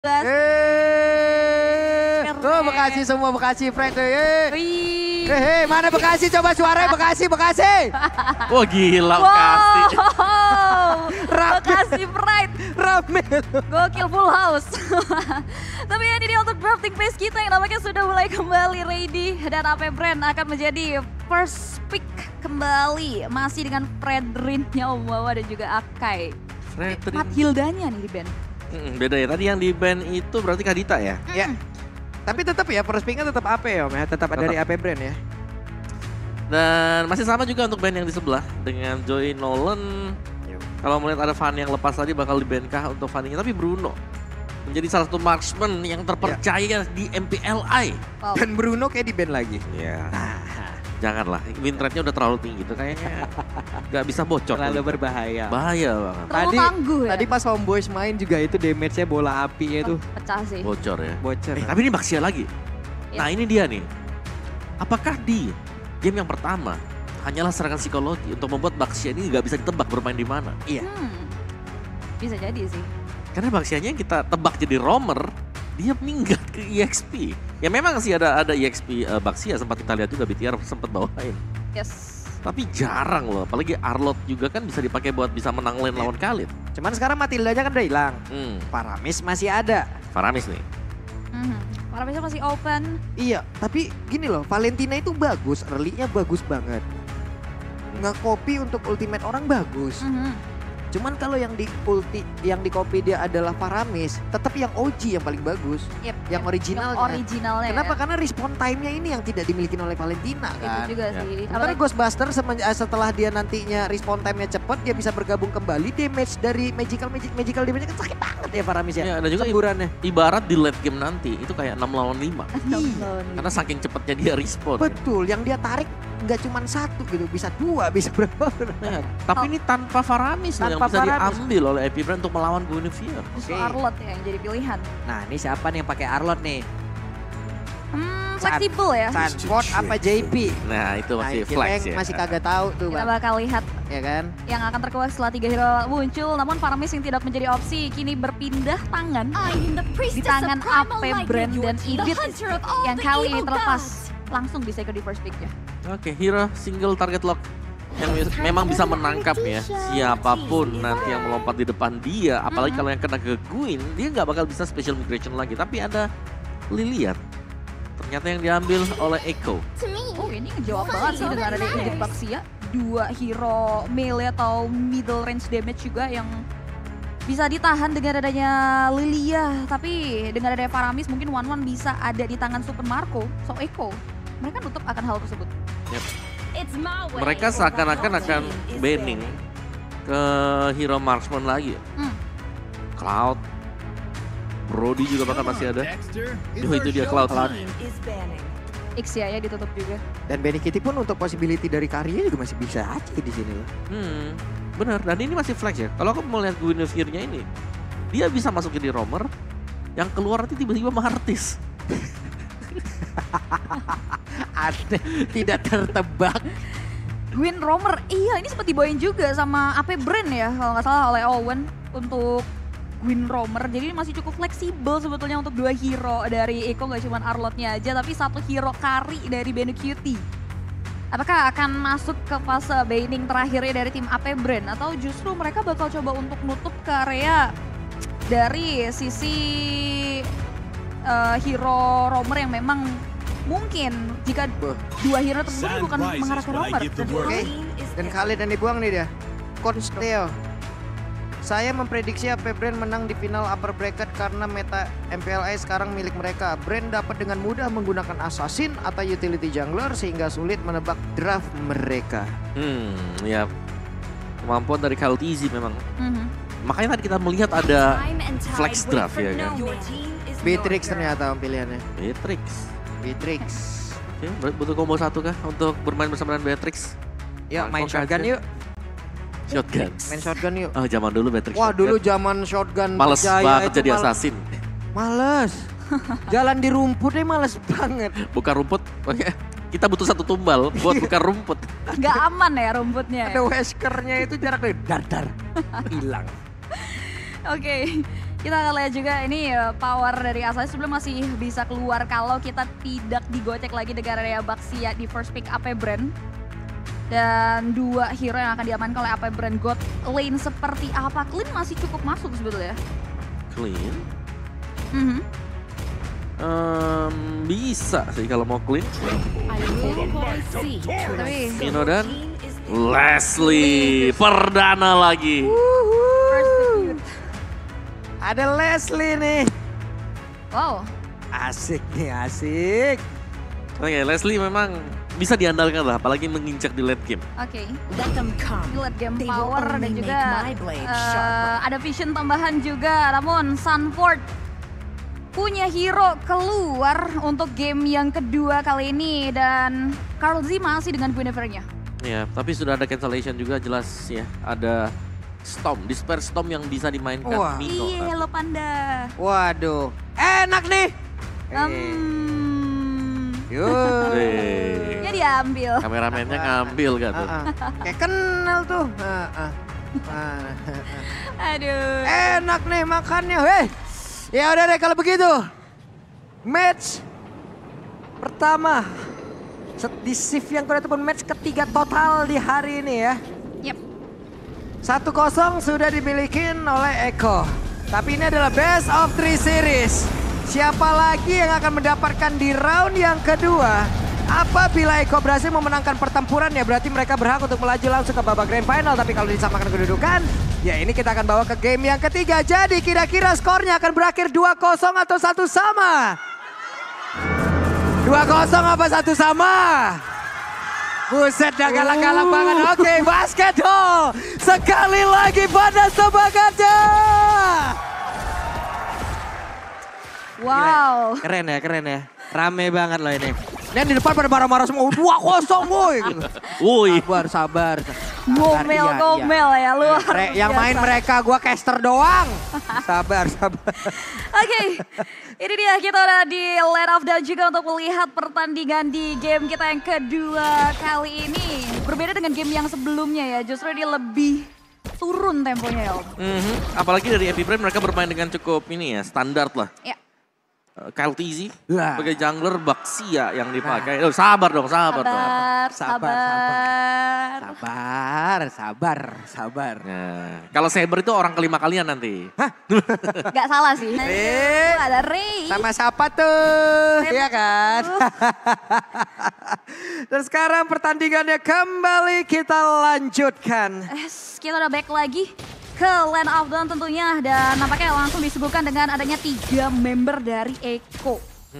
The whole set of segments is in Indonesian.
Tuh Bekasi semua, Bekasi Frank. Hei, mana Bekasi? Coba suaranya Bekasi. Wah gila Bekasi. Bekasi Pride. Rame. Gokil full house. Tapi ini dia untuk drafting phase kita yang nampaknya sudah mulai kembali ready. Dan AP Brand akan menjadi first pick kembali. Masih dengan Fredrin-nya Omawa dan juga Akai. Fredrin. Hildanya nih di band. Beda ya, tadi yang di band itu berarti Kadita ya? Ya. Tapi tetap ya, first pick-nya tetap AP ya Om ya. Tetap dari AP Brand ya. Dan masih sama juga untuk band yang di sebelah dengan Joey Nolan. Kalau melihat ada Fanny yang lepas tadi bakal di band kah untuk Fanny-nya. Tapi Bruno menjadi salah satu marksman yang terpercaya di MPLI. Wow. Dan Bruno kayak di band lagi. Ya. Janganlah, win rate-nya udah terlalu tinggi tuh kayaknya nggak bisa bocor. Terlalu berbahaya. Bahaya banget. Terlalu tangguh ya. Tadi pas Homeboys main juga itu damage-nya bola api itu. Pecah sih. Bocor ya. Bocor. Tapi ini Baxia lagi. Ya. Nah ini dia nih. Apakah di game yang pertama hanyalah serangan psikologi untuk membuat Baxia ini nggak bisa ditebak bermain di mana? Iya. Bisa jadi sih. Karena Baxianya yang kita tebak jadi roamer, dia minggat ke EXP. Ya memang sih ada EXP Baxia, sempat kita lihat juga BTR sempat bawain. Yes. Tapi jarang loh, apalagi Arlot juga kan bisa dipakai buat bisa menang lane lawan Khalid. Cuman sekarang Matildanya kan udah hilang. Paramis masih ada. Faramis nih. Paramisnya masih open. Iya, tapi gini loh, Valentina itu bagus, early-nya bagus banget. Nge-copy untuk ultimate orang bagus. Cuman kalau yang di copy dia adalah Paramis, tetap yang OG yang paling bagus. Yang originalnya. Originalnya. Kenapa? Ya. Karena respawn time-nya ini yang tidak dimiliki oleh Valentina kan. Itu juga Ya. sih. Karena Ghostbuster setelah dia nantinya respawn time-nya cepat, dia bisa bergabung kembali. Damage dari magical damage kan sakit banget ya Paramis ya. Ya, ada juga semburannya. Ibarat di late game nanti itu kayak 6 lawan 5. Iya. Karena saking cepatnya dia respawn. Betul, yang dia tarik nggak cuma satu gitu, bisa dua, bisa berapa. Ya, tapi ini tanpa Faramis loh yang Tanpa bisa Faramis. diambil oleh AP Brand untuk melawan Guinevere. Justru Arlot ya yang jadi pilihan. Nah, ini siapa nih yang pakai Arlot nih? Fleksibel ya. Sanford apa JP? Nah itu masih kita flex yang ya. masih kagak tahu tuh, Kita Bang. bakal lihat Ya kan? yang akan terkuak setelah 3 hero muncul. Namun Faramis yang tidak menjadi opsi kini berpindah tangan di tangan AP Brand dan Idit yang kali ini terlepas langsung bisa ikut di first pick-nya. Oke, hero single target lock yang memang bisa menangkap ya siapapun nanti yang melompat di depan dia. Apalagi kalau yang kena ke Gwyn, dia nggak bakal bisa special migration lagi. Tapi ada Lilian, ternyata yang diambil oleh Echo. Oh ini ngejawab banget sih dengan ada Idit Baxia. 2 hero melee atau middle range damage juga yang bisa ditahan dengan adanya Lilia. Tapi dengan adanya Faramis mungkin One bisa ada di tangan Super Marco. So Echo, mereka nutup akan hal tersebut. Yep. Mereka seakan-akan akan banning ke hero marksman lagi. Cloud, Brody juga bahkan masih ada. Itu dia Cloud. X ya ditutup juga. Dan Benny Kitty pun untuk possibility dari Karya juga masih bisa aja di sini loh. Bener, dan ini masih flex ya. Kalau aku mau lihat Guinevere-nya ini, dia bisa masukin di roamer, yang keluar nanti tiba-tiba Martis. Ada tidak tertebak. Gwyn Romer, iya ini sempat dibawain juga sama AP Brand ya kalau nggak salah oleh Owen untuk Gwyn Romer. Jadi ini masih cukup fleksibel sebetulnya untuk 2 hero dari Echo, nggak cuma Arlotnya aja tapi 1 hero carry dari Benny Cutie. Apakah akan masuk ke fase banning terakhirnya dari tim AP Brand atau justru mereka bakal coba untuk nutup ke area dari sisi hero Romer yang memang mungkin jika 2 hero tersebut bukan mengarah ke Romer. Oke. Dan Khalid yang dibuang nih dia. Consteo. Saya memprediksi AP Brand menang di final upper bracket karena meta MPLI sekarang milik mereka. Brand dapat dengan mudah menggunakan assassin atau utility jungler sehingga sulit menebak draft mereka. Ya. Kemampuan dari Kyle Easy memang. Makanya tadi kita melihat ada flex draft ya kan. Beatrix ternyata pilihannya. Beatrix. Oke, butuh combo 1 kah untuk bermain bersama dengan Beatrix? Yuk main shotgun yuk. Shotgun. Main shotgun yuk. Oh zaman dulu Beatrix. Wah shotgun. dulu zaman shotgun. Males Jaya banget itu jadi assassin. Males. Jalan di rumput deh males banget. Buka rumput, kita butuh 1 tumbal buat buka rumput. Nggak aman ya rumputnya. Ada weskernya itu jaraknya dar. Hilang. Oke, Kita akan lihat juga ini power dari Asahi sebelum masih bisa keluar kalau kita tidak digocek lagi dengan area Baxia di first pick AP Brand. Dan 2 hero yang akan diamankan oleh AP Brand. God lane seperti apa? Clean masih cukup masuk sebetulnya. Clean? Mhm. Bisa sih kalau mau clean. Tapi Mino dan Leslie perdana lagi. Ada Leslie nih. wow. Asik nih, asik. Oke, Leslie memang bisa diandalkan lah, apalagi menginjak di late game. Oke. Let them come. Lihat game They will power dan only juga make my blade sharper. ada vision tambahan juga. Namun Sunford punya hero keluar untuk game yang kedua kali ini. Dan Karl Z masih dengan Guinevere-nya. Ya, tapi sudah ada cancellation juga jelas ya. Ada Storm, Despair Storm yang bisa dimainkan Wah. Mino. Iya, Hello Panda. Waduh, enak nih. Yuk. Eh, Ya diambil. kameramennya ngambil kan tuh. Kayak kenal tuh. Aduh. Enak nih makannya, weh. Ya udah deh kalau begitu. Match pertama di shift yang kedua ataupun match ketiga total di hari ini ya. Yep. 1-0 sudah dimiliki oleh Eko. Tapi ini adalah best of 3 series. Siapa lagi yang akan mendapatkan di round yang kedua? Apabila Eko berhasil memenangkan pertempuran ya berarti mereka berhak untuk melaju langsung ke babak grand final. Tapi kalau disamakan kedudukan, ya ini kita akan bawa ke game yang ketiga. Jadi kira-kira skornya akan berakhir 2-0 atau 1 sama? 2-0 apa 1 sama? Buset, dah galak-galak banget. Oke, basketball. Sekali lagi pada sebagatnya. Wow. Keren ya. Rame banget loh ini. Dan di depan pada marah-marah semua. 2-0 boy. Woi, Sabar. Gomel ya lu. Yang main mereka, gua caster doang. Sabar. Oke, ini dia kita udah di Land of Dawn juga untuk melihat pertandingan di game kita yang kedua kali ini. Berbeda dengan game yang sebelumnya ya, justru dia lebih turun temponya ya Om. apalagi dari Epic Brain mereka bermain dengan cukup ini ya, standar lah. Ya, Kyle TZ Lah. sebagai jungler Baxia yang dipakai. Oh, sabar dong. Sabar. Nah, kalau Saber itu orang kelima kalian nanti. gak salah sih. Rin. Ada Ray. Sama siapa tuh? Iya kan? Dan sekarang pertandingannya kembali kita lanjutkan. Kita udah back lagi ke Land of Dawn tentunya. Dan nampaknya langsung disuguhkan dengan adanya 3 member dari Eko.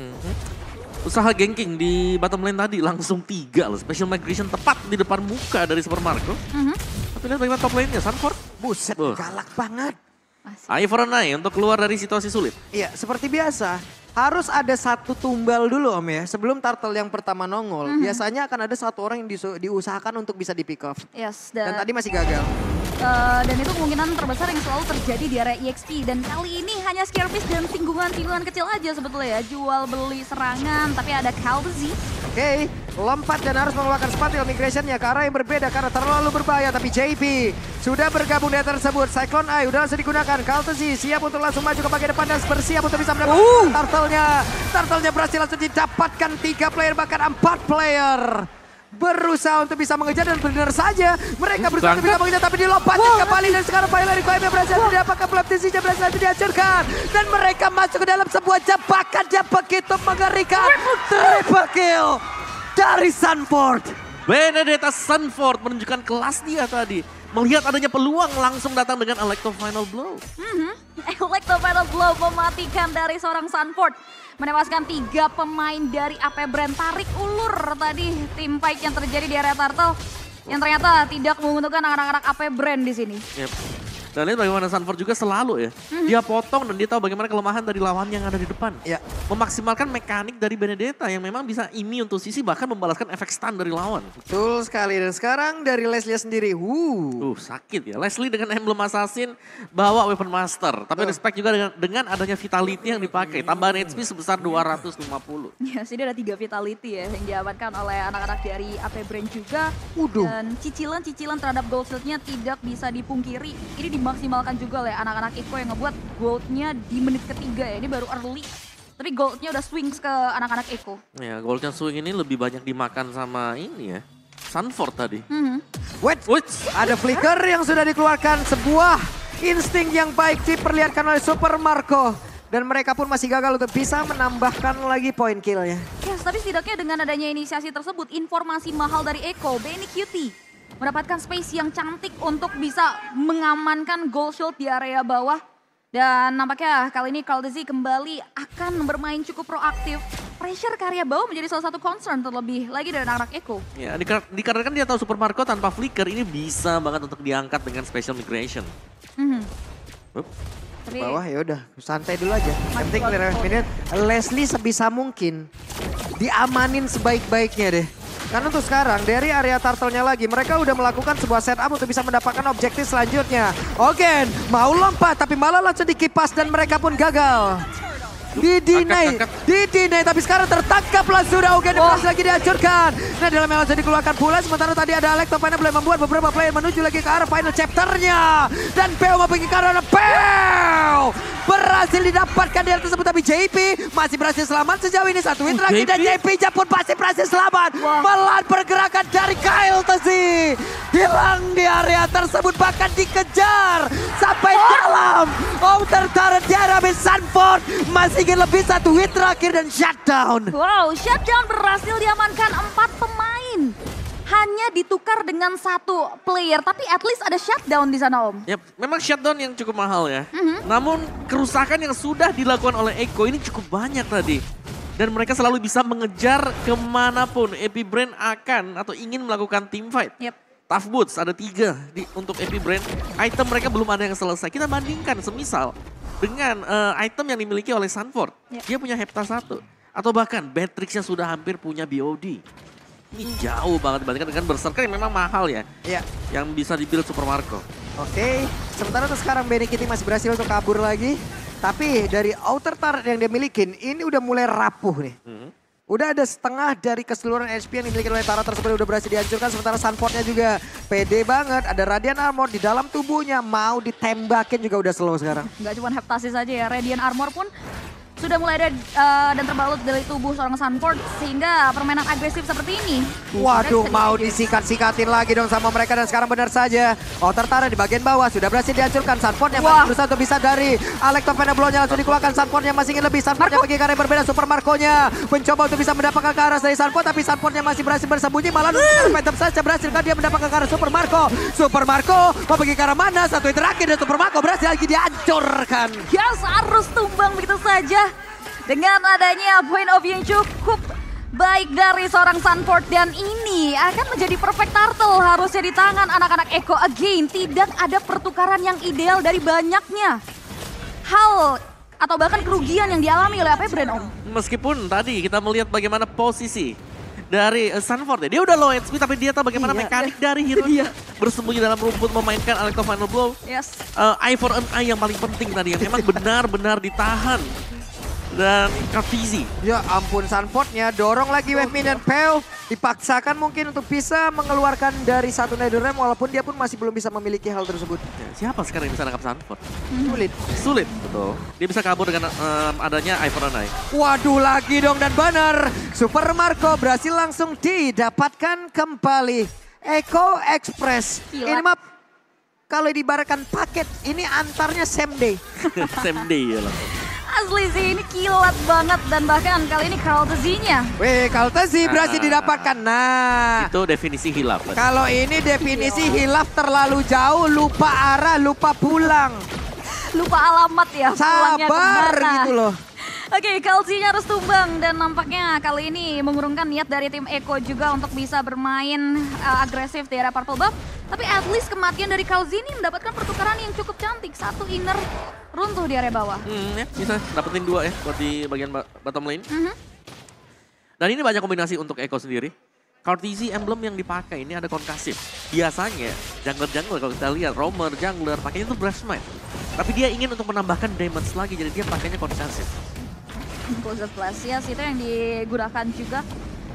Usaha ganking di bottom lane tadi langsung 3 loh. Special migration tepat di depan muka dari Super Marco. Tapi lihat bagaimana top lane-nya, Sunford. Buset, galak banget. Eye for an eye untuk keluar dari situasi sulit. Iya, seperti biasa. Harus ada satu tumbal dulu Om ya. Sebelum turtle yang pertama nongol, biasanya akan ada satu orang yang diusahakan untuk bisa di pick off. Yes, Dan tadi masih gagal. dan itu kemungkinan terbesar yang selalu terjadi di area EXP. Dan kali ini hanya scare piece dan singgungan-singgungan kecil aja sebetulnya ya. Jual beli serangan, tapi ada Calvzy. Oke, lompat dan harus mengeluarkan spatial migration-nya ke arah yang berbeda karena terlalu berbahaya. Tapi JP sudah bergabung di tersebut. Cyclone Eye udah langsung digunakan. Calvzy siap untuk langsung maju ke bagian depan dan bersiap untuk bisa mendapatkan turtle-nya. Turtle-nya berhasil langsung didapatkan 3 player bahkan 4 player. Berusaha untuk bisa mengejar dan benar saja mereka berusaha untuk bisa mengejar tapi dilompatin kembali dan sekarang Violet Requiem berhasil didapatkan Baptiste berhasil dihancurkan dan mereka masuk ke dalam sebuah jebakan yang begitu mengerikan. Triple kill dari Sunford. Benedetta Sunford menunjukkan kelas dia tadi. Melihat adanya peluang langsung datang dengan Electro Final Blow. Electro Final Blow mematikan dari seorang Sunford. Menewaskan 3 pemain dari AP Brand. Tarik ulur tadi tim fight yang terjadi di area Turtle. Yang ternyata tidak menguntungkan anak-anak AP Brand di sini. Yep. Dan lihat bagaimana Sunford juga selalu ya. Dia potong dan dia tahu bagaimana kelemahan dari lawan yang ada di depan. Ya. Memaksimalkan mekanik dari Benedetta yang memang bisa immune untuk sisi bahkan membalaskan efek stun dari lawan. Betul sekali dan sekarang dari Leslie sendiri. Sakit ya. Leslie dengan emblem assassin bawa weapon master. Tapi respect juga dengan adanya vitality yang dipakai. Tambahan HP sebesar 250. Ya, sini ada 3 vitality ya yang diamankan oleh anak-anak dari AP Brand juga. Waduh. Dan cicilan-cicilan terhadap gold shield-nya tidak bisa dipungkiri. Ini dimaksimalkan juga oleh anak-anak Iko yang ngebuat goldnya di menit ketiga ya. Ini baru early. Tapi goldnya udah swings ke anak-anak Iko. Ya, goldnya swing ini lebih banyak dimakan sama ini ya. Sunford tadi. Wait, ada flicker yang sudah dikeluarkan. Sebuah insting yang baik diperlihatkan oleh Super Marco. Dan mereka pun masih gagal untuk bisa menambahkan lagi poin killnya. Yes, tapi setidaknya dengan adanya inisiasi tersebut, informasi mahal dari Eko, Benny Cutie mendapatkan space yang cantik untuk bisa mengamankan goal shield di area bawah. Dan nampaknya kali ini Caldezi kembali akan bermain cukup proaktif. Pressure ke area bawah menjadi salah satu concern terlebih lagi dari anak-anak Eko. Ya, dikarenakan dia tahu Super Marco tanpa flicker ini bisa banget untuk diangkat dengan special migration. Tapi Bawah ya udah santai dulu aja. Yang penting clear minute. Leslie sebisa mungkin diamanin sebaik-baiknya deh. Karena untuk sekarang dari area turtle-nya lagi mereka udah melakukan sebuah setup untuk bisa mendapatkan objektif selanjutnya. Ogen mau lompat tapi malah langsung dikipas dan mereka pun gagal. Didinai tapi sekarang tertangkaplah sudah Ogen berhasil lagi dihancurkan. Nah dalam yang langsung dikeluarkan pula sementara tadi ada Alex Topena boleh membuat beberapa player menuju lagi ke arah final chapternya. Dan Peo mau pergi ke arah Peo. Berhasil didapatkan di tersebut tapi JP masih berhasil selamat sejauh ini. Satu hit lagi dan JP pun pasti berhasil selamat. Melawan pergerakan dari Kyle Tezi. Hilang di area tersebut bahkan dikejar sampai dalam. Outer turret diarahkan Sunford masih ingin lebih satu hit terakhir dan shutdown. wow, shutdown berhasil diamankan 4 pemain. Hanya ditukar dengan 1 player, tapi at least ada shutdown di sana Om. Ya, memang shutdown yang cukup mahal ya. Namun kerusakan yang sudah dilakukan oleh Eko ini cukup banyak tadi. Dan mereka selalu bisa mengejar kemanapun Epic Brain akan atau ingin melakukan team fight. Tough Boots ada 3 untuk Epic Brain. Item mereka belum ada yang selesai. Kita bandingkan semisal dengan item yang dimiliki oleh Sunford. Dia punya Hepta 1. Atau bahkan Beatrix yang sudah hampir punya BOD. Ini jauh banget dibandingkan dengan Berserker yang memang mahal ya. Iya. Yang bisa di-build Super Marco. Oke, sementara tuh sekarang Benny Kitty masih berhasil untuk kabur lagi. Tapi dari outer turret yang dia milikin, ini udah mulai rapuh nih. Udah ada setengah dari keseluruhan HP yang dimiliki oleh Tara tersebut udah berhasil dihancurkan. Sementara Sunfordnya juga pede banget. Ada Radiant Armor di dalam tubuhnya. Mau ditembakin juga udah slow sekarang. Nggak cuma Heptasis saja ya, Radiant Armor pun sudah mulai ada dan terbalut dari tubuh seorang Sunford sehingga permainan agresif seperti ini. Waduh, mau disikat-sikatin lagi dong sama mereka dan sekarang benar saja. Outer turret di bagian bawah sudah berhasil dihancurkan. Sunford yang masih berusaha untuk bisa dari Alex Topena Blow-nya langsung dikeluarkan. Sunford yang masih ingin lebih. Sunford yang pergi ke arah yang berbeda. Super Marco-nya mencoba untuk bisa mendapatkan ke arah dari Sunford tapi Sunford-nya masih berhasil bersembunyi. Malah Phantom saja berhasil kan dia mendapatkan ke arah Super Marco. Super Marco mau pergi ke arah mana? Satu yang terakhir dan Super Marco berhasil lagi dihancurkan. Yes, harus tumbang begitu saja. Dengan adanya point of view yang cukup baik dari seorang Sunford dan ini akan menjadi perfect turtle harusnya di tangan anak-anak Eko. Again, tidak ada pertukaran yang ideal dari banyaknya hal atau bahkan kerugian yang dialami oleh AP Brand Om. Meskipun tadi kita melihat bagaimana posisi dari Sunford ya. Dia udah low HP tapi dia tahu bagaimana mekanik dari hero bersembunyi dalam rumput memainkan Electro Final Blow. Yes. Eye for an eye yang paling penting tadi yang memang benar-benar ditahan. Dan Kafizi. Ya ampun, Sunfordnya dorong lagi wave minion Peo. Dipaksakan mungkin untuk bisa mengeluarkan dari satu Netherrealm walaupun dia pun masih belum bisa memiliki hal tersebut. Ya, siapa sekarang yang bisa nangkap Sunford? Sulit. Betul. Dia bisa kabur dengan adanya Eye for an eye. Waduh, lagi dong dan benar. Super Marco berhasil langsung didapatkan kembali. Eko Express. Gila. Ini mah kalau diibaratkan paket, ini antarnya same day. Same day ya langsung. Asli sih ini kilat banget dan bahkan kali ini Caldezi-nya. Wih, Caldezi berhasil didapatkan. Nah, itu definisi hilaf. kalau ini definisi hilaf terlalu jauh, lupa arah, lupa pulang. Lupa alamat ya. pulangnya Sabar kemana. gitu loh. Oke, Caldezi-nya harus tumbang dan nampaknya kali ini mengurungkan niat dari tim Eko juga untuk bisa bermain agresif di area Purple Buff. Tapi at least kematian dari Caldezi ini mendapatkan pertukaran yang cukup cantik. Satu inner runtuh di area bawah. Ya, bisa dapetin 2 ya buat di bagian bottom lane. Dan ini banyak kombinasi untuk Eko sendiri. Caldezi emblem yang dipakai ini ada konkasif. Biasanya jungler-jungler kalau kita lihat, roamer, jungler pakainya itu Breath Smite. Tapi dia ingin untuk menambahkan damage lagi jadi dia pakainya konkasif. Closet Blast, yes, itu yang digunakan juga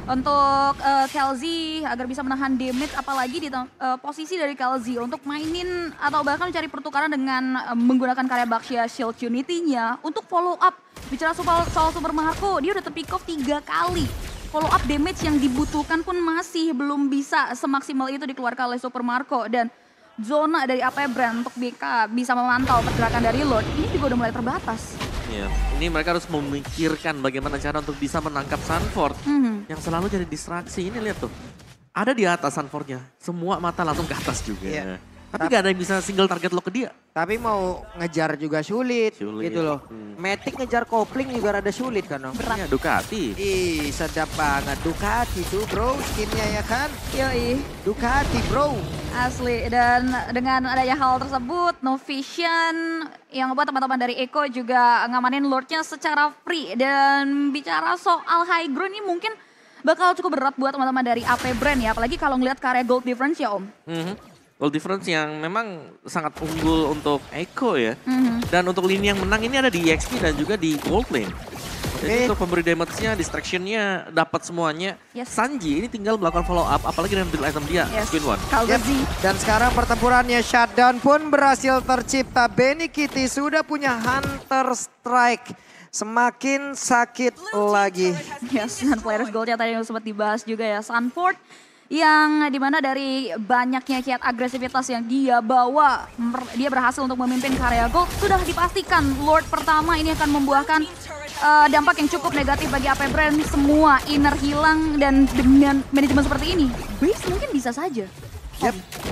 untuk Kelzy agar bisa menahan damage, apalagi di posisi dari Kelzy untuk mainin atau bahkan mencari pertukaran dengan menggunakan karya Baxia Shield Unity-nya untuk follow up. Bicara soal Super Marco, dia udah terpick off 3 kali. Follow up damage yang dibutuhkan pun masih belum bisa semaksimal itu dikeluarkan oleh Super Marco. Dan zona dari AP Brand untuk BK bisa memantau pergerakan dari Lord ini juga udah mulai terbatas. Ya, ini mereka harus memikirkan bagaimana cara untuk bisa menangkap Sunford yang selalu jadi distraksi. Ini lihat tuh, ada di atas Sunfordnya, semua mata langsung ke atas juga. Iya. Tapi gak ada yang bisa single target lock ke dia. Tapi mau ngejar juga sulit, Sulit, gitu loh. Matic ngejar kopling juga rada sulit kan, Om. Ya, Ducati. Ih, sedap banget. Ducati tuh bro, skinnya ya kan. Yoi. Ducati bro. Asli, dan dengan adanya hal tersebut, No Vision yang buat teman-teman dari Eko juga ngamanin Lordnya secara free. Dan bicara soal high ground ini mungkin bakal cukup berat buat teman-teman dari AP Brand ya. Apalagi kalau ngelihat karya gold difference ya Om. Goal difference yang memang sangat unggul untuk Echo ya. Dan untuk lini yang menang ini ada di EXP dan juga di gold lane. Jadi untuk pemberi damage-nya, distraction-nya, dapat semuanya. Yes. Sanji ini tinggal melakukan follow up, apalagi dengan build item dia, Queen One. Kalgazi. Dan sekarang pertempurannya shutdown pun berhasil tercipta. Benny Kitty sudah punya Hunter Strike. Semakin sakit lagi. Yes, dan players goldnya tadi yang sempat dibahas juga ya. Sunford yang dimana dari banyaknya kiat agresivitas yang dia bawa, dia berhasil untuk memimpin karya gold. Sudah dipastikan Lord pertama ini akan membuahkan dampak yang cukup negatif bagi AP Brand. Semua inner hilang dan dengan manajemen seperti ini, base mungkin bisa saja. Yep.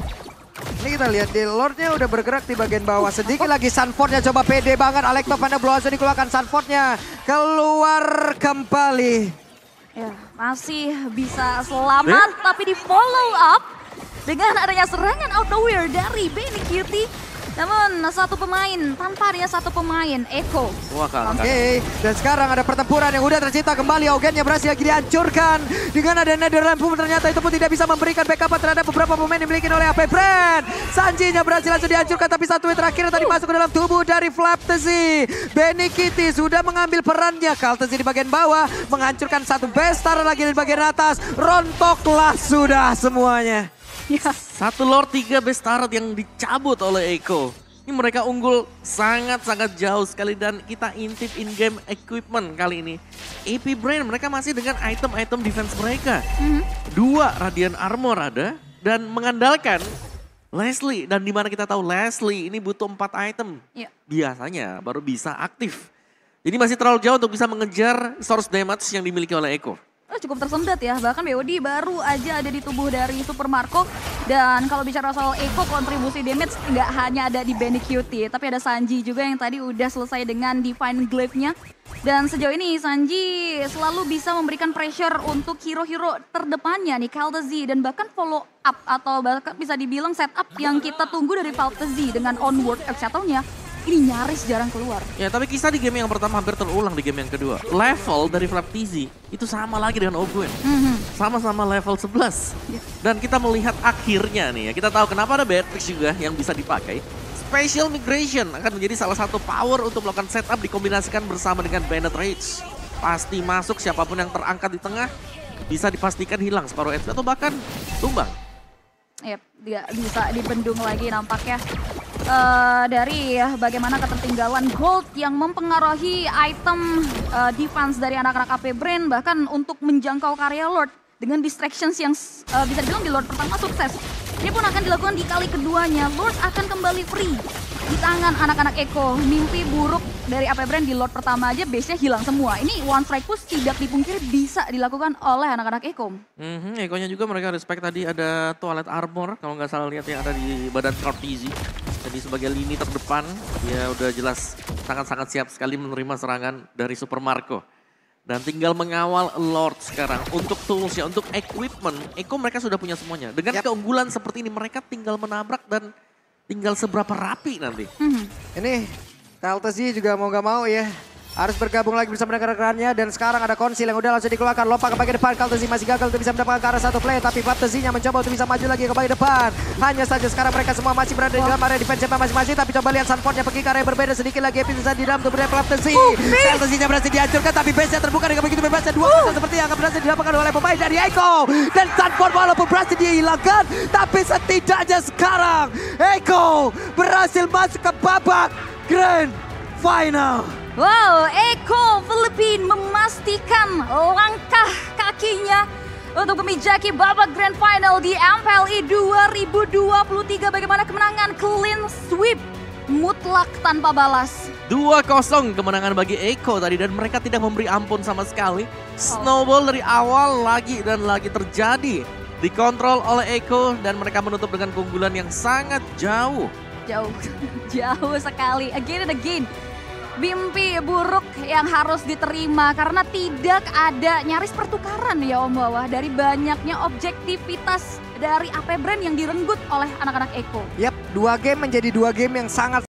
Ini kita lihat di Lordnya udah bergerak di bagian bawah. Sedikit lagi Sunfordnya coba pede banget. Alekto Panda Blow langsung dikeluarkan. Sunfordnya keluar kembali. Ya, masih bisa selamat tapi di follow up dengan adanya serangan out nowhere dari Benny Kitty. Namun satu pemain, tanpa adanya satu pemain, Echo. Wah, Oke, dan sekarang ada pertempuran yang udah tercipta kembali. Augennya berhasil lagi dihancurkan. Dengan ada Netherland pun ternyata itu pun tidak bisa memberikan backup terhadap beberapa pemain yang dimiliki oleh AP Brand. Sanjinya berhasil langsung dihancurkan, tapi satu hit terakhir tadi masuk ke dalam tubuh dari Flaptasy. Benny Kitty sudah mengambil perannya. Kaltasy di bagian bawah, menghancurkan satu Bestar lagi di bagian atas. Rontoklah sudah semuanya. Ya. Satu Lord 3 Bestarat yang dicabut oleh Echo. Ini mereka unggul sangat-sangat jauh sekali dan kita intip in-game equipment kali ini. AP Brand mereka masih dengan item-item defense mereka. 2 Radiant Armor ada dan mengandalkan Leslie. Dan dimana kita tahu Leslie ini butuh 4 item. Ya. Biasanya baru bisa aktif. Jadi masih terlalu jauh untuk bisa mengejar source damage yang dimiliki oleh Echo. Cukup tersendat ya, bahkan BOD baru aja ada di tubuh dari Super Marco. Dan kalau bicara soal Echo, kontribusi damage nggak hanya ada di Benny Kitty, tapi ada Sanji juga yang tadi udah selesai dengan Divine Glaive-nya. Dan sejauh ini Sanji selalu bisa memberikan pressure untuk hero-hero terdepannya nih, Kaltasy, dan bahkan follow up atau bahkan bisa dibilang setup yang kita tunggu dari Kaltasy dengan onward etc-nya. Ini nyaris jarang keluar. Ya, tapi kisah di game yang pertama hampir terulang di game yang kedua. Level dari Flaptasy itu sama lagi dengan Ogwen. Sama-sama level 11. Dan kita melihat akhirnya nih ya, kita tahu kenapa ada Beatrix juga yang bisa dipakai. Special Migration akan menjadi salah satu power untuk melakukan setup dikombinasikan bersama dengan Bandit Rage. Pasti masuk siapapun yang terangkat di tengah, bisa dipastikan hilang separuh HP atau bahkan tumbang. Yep, dia bisa dibendung lagi nampaknya. Dari bagaimana ketertinggalan gold yang mempengaruhi item defense dari anak-anak AP Brand, bahkan untuk menjangkau karya Lord dengan distractions yang bisa dibilang di Lord pertama sukses. Ini pun akan dilakukan di kali keduanya. Lord akan kembali free di tangan anak-anak Echo. Mimpi buruk dari AP Brand di Lord pertama aja base-nya hilang semua. Ini one strike push tidak dipungkiri bisa dilakukan oleh anak-anak Echo. Echo-nya juga mereka respect tadi ada Toilet Armor kalau nggak salah lihat yang ada di badan Kaltasy. Jadi sebagai lini terdepan, ya udah jelas sangat-sangat siap sekali menerima serangan dari Super Marco. Dan tinggal mengawal Lord sekarang untuk toolsnya, untuk equipment. Echo mereka sudah punya semuanya. Dengan keunggulan seperti ini mereka tinggal menabrak dan tinggal seberapa rapi nanti. Ini Kaltasy juga mau gak mau ya. Harus bergabung lagi bersama dengan rekannya dan sekarang ada konsil yang udah langsung dikeluarkan. Lompat ke bagian depan, Kaltesi masih gagal untuk bisa mendapatkan ke arah satu play. Tapi Baptesinya mencoba untuk bisa maju lagi ke bagian depan. Hanya saja sekarang mereka semua masih berada di dalam area defense masing-masing. Tapi coba lihat Sunfordnya pergi ke area yang berbeda sedikit lagi. Episode di dalam tubuhnya Baptesi. Kaltesinya berhasil dihancurkan tapi base-nya terbuka dengan begitu bebasnya. Dua seperti yang akan berhasil didapatkan oleh pemain dari Echo. Dan Sunford walaupun berhasil dihilangkan, tapi setidaknya sekarang Echo berhasil masuk ke babak Grand Final. Wow, Echo Philippines memastikan langkah kakinya untuk memijaki babak Grand Final di MPLE 2023. Bagaimana kemenangan clean sweep mutlak tanpa balas. 2-0 kemenangan bagi Echo tadi dan mereka tidak memberi ampun sama sekali. Snowball dari awal lagi dan lagi terjadi. Dikontrol oleh Echo dan mereka menutup dengan keunggulan yang sangat jauh. Jauh sekali. Again and again. Mimpi buruk yang harus diterima karena tidak ada nyaris pertukaran ya Om Bawah dari banyaknya objektivitas dari AP Brand yang direnggut oleh anak-anak Echo. Yap, 2 game menjadi 2 game yang sangat